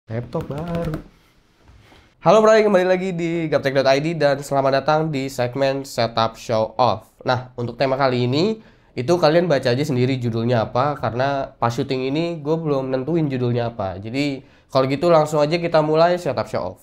Laptop baru. Halo Bray, kembali lagi di gaptek.id dan selamat datang di segmen Setup Show Off. Nah, untuk tema kali ini, itu kalian baca aja sendiri judulnya apa, karena pas syuting ini gue belum nentuin judulnya apa. Jadi, kalau gitu langsung aja kita mulai Setup Show Off.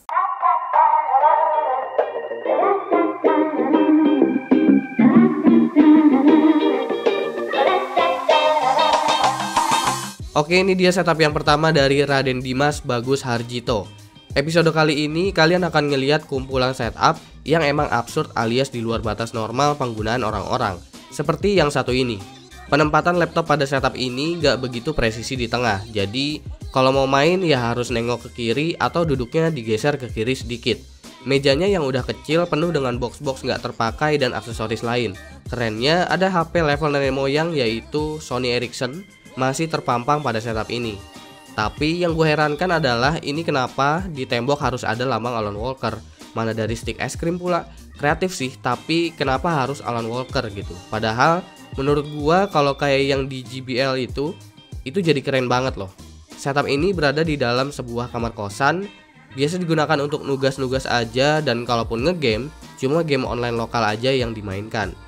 Oke, ini dia setup yang pertama dari Raden Dimas Bagus Harjito. Episode kali ini kalian akan ngeliat kumpulan setup yang emang absurd alias di luar batas normal penggunaan orang-orang. Seperti yang satu ini. Penempatan laptop pada setup ini gak begitu presisi di tengah. Jadi kalau mau main ya harus nengok ke kiri atau duduknya digeser ke kiri sedikit. Mejanya yang udah kecil penuh dengan box-box gak terpakai dan aksesoris lain. Kerennya ada HP level nenek moyang yaitu Sony Ericsson masih terpampang pada setup ini. Tapi yang gue herankan adalah ini kenapa di tembok harus ada lambang Alan Walker. Mana dari stick es krim pula. Kreatif sih, tapi kenapa harus Alan Walker gitu. Padahal menurut gue kalau kayak yang di JBL itu jadi keren banget loh. Setup ini berada di dalam sebuah kamar kosan. Biasa digunakan untuk nugas-nugas aja, dan kalaupun ngegame cuma game online lokal aja yang dimainkan.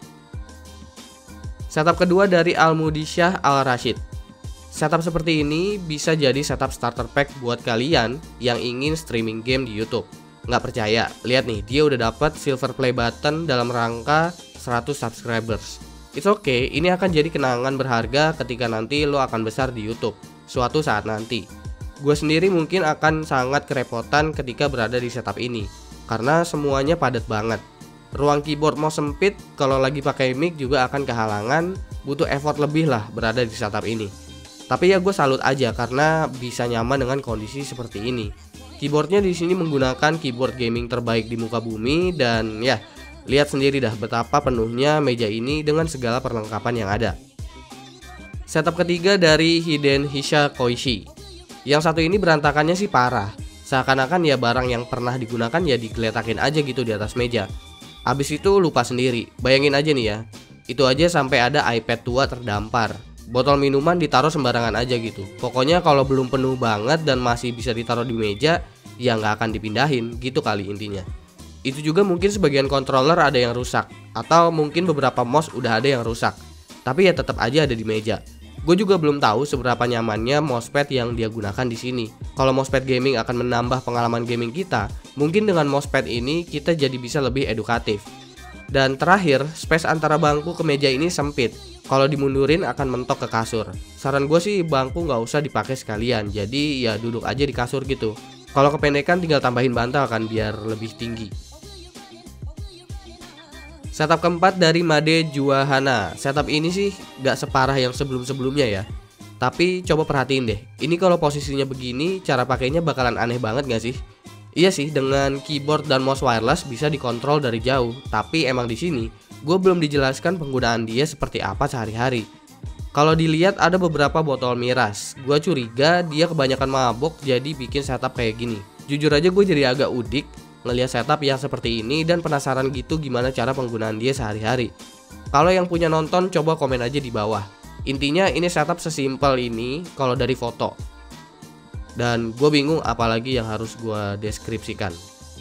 Setup kedua dari Almudisyah Al-Rashid. Setup seperti ini bisa jadi setup starter pack buat kalian yang ingin streaming game di YouTube. Nggak percaya? Lihat nih, dia udah dapat silver play button dalam rangka 100 subscribers. It's okay, ini akan jadi kenangan berharga ketika nanti lo akan besar di YouTube suatu saat nanti. Gue sendiri mungkin akan sangat kerepotan ketika berada di setup ini karena semuanya padat banget. Ruang keyboard mau sempit, kalau lagi pakai mic juga akan kehalangan, butuh effort lebih lah berada di setup ini. Tapi ya gue salut aja karena bisa nyaman dengan kondisi seperti ini. Keyboardnya di sini menggunakan keyboard gaming terbaik di muka bumi, dan ya lihat sendiri dah betapa penuhnya meja ini dengan segala perlengkapan yang ada. Setup ketiga dari Hiden Hisha Koishi. Yang satu ini berantakannya sih parah. Seakan-akan ya barang yang pernah digunakan ya digeletakin aja gitu di atas meja. Abis itu lupa sendiri. Bayangin aja nih ya, itu aja sampai ada iPad tua terdampar. Botol minuman ditaruh sembarangan aja gitu. Pokoknya kalau belum penuh banget dan masih bisa ditaruh di meja, ya nggak akan dipindahin gitu kali intinya. Itu juga mungkin sebagian controller ada yang rusak, atau mungkin beberapa mouse udah ada yang rusak. Tapi ya tetap aja ada di meja. Gue juga belum tahu seberapa nyamannya mousepad yang dia gunakan di sini. Kalau mousepad gaming akan menambah pengalaman gaming kita, mungkin dengan mousepad ini kita jadi bisa lebih edukatif. Dan terakhir, space antara bangku ke meja ini sempit. Kalau dimundurin akan mentok ke kasur. Saran gue sih bangku nggak usah dipakai sekalian, jadi ya duduk aja di kasur gitu. Kalau kependekan tinggal tambahin bantal kan biar lebih tinggi. Setup keempat dari Made Juwahana. Setup ini sih gak separah yang sebelum-sebelumnya ya. Tapi coba perhatiin deh, ini kalau posisinya begini cara pakainya bakalan aneh banget gak sih? Iya sih, dengan keyboard dan mouse wireless bisa dikontrol dari jauh. Tapi emang di sini gue belum dijelaskan penggunaan dia seperti apa sehari-hari. Kalau dilihat ada beberapa botol miras. Gue curiga dia kebanyakan mabok jadi bikin setup kayak gini. Jujur aja gue jadi agak udik ngelihat setup yang seperti ini dan penasaran gitu gimana cara penggunaan dia sehari-hari. Kalau yang punya nonton coba komen aja di bawah. Intinya ini setup sesimpel ini kalau dari foto. Dan gue bingung apalagi yang harus gue deskripsikan.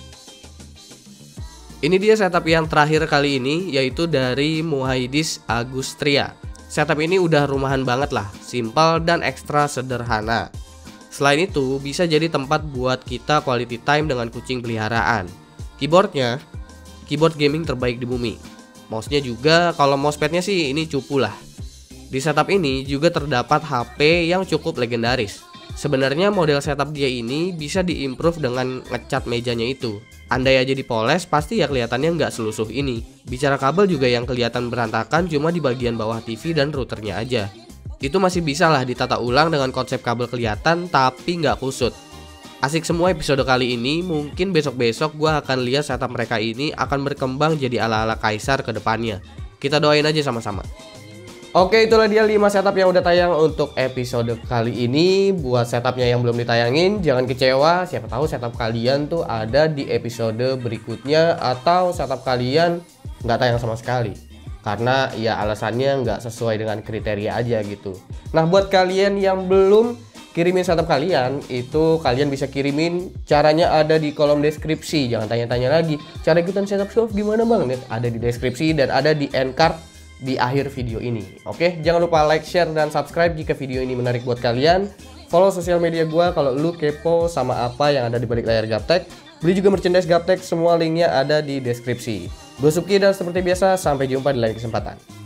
Ini dia setup yang terakhir kali ini, yaitu dari Muhaidis Agustria. Setup ini udah rumahan banget lah, simpel dan ekstra sederhana. Selain itu, bisa jadi tempat buat kita quality time dengan kucing peliharaan. Keyboardnya, keyboard gaming terbaik di bumi. Mouse-nya juga, kalau mousepadnya sih ini cupu lah. Di setup ini juga terdapat HP yang cukup legendaris. Sebenarnya model setup dia ini bisa diimprove dengan ngecat mejanya itu. Andai aja dipoles, pasti ya kelihatannya nggak selusuh ini. Bicara kabel juga yang kelihatan berantakan cuma di bagian bawah TV dan routernya aja. Itu masih bisa lah ditata ulang dengan konsep kabel kelihatan tapi nggak kusut. Asik semua episode kali ini, mungkin besok-besok gue akan lihat setup mereka ini akan berkembang jadi ala-ala kaisar ke depannya. Kita doain aja sama-sama. Oke, itulah dia 5 setup yang udah tayang untuk episode kali ini. Buat setupnya yang belum ditayangin, jangan kecewa. Siapa tahu setup kalian tuh ada di episode berikutnya, atau setup kalian nggak tayang sama sekali. Karena ya alasannya nggak sesuai dengan kriteria aja gitu. Nah, buat kalian yang belum kirimin setup kalian, itu kalian bisa kirimin, caranya ada di kolom deskripsi. Jangan tanya-tanya lagi, cara ikutan setup Shopee gimana bang? Ada di deskripsi dan ada di end card di akhir video ini. Oke, jangan lupa like, share, dan subscribe jika video ini menarik buat kalian. Follow sosial media gua kalau lu kepo sama apa yang ada di balik layar Gaptek. Beli juga merchandise Gaptek, semua linknya ada di deskripsi. Gue Supki dan seperti biasa, sampai jumpa di lain kesempatan.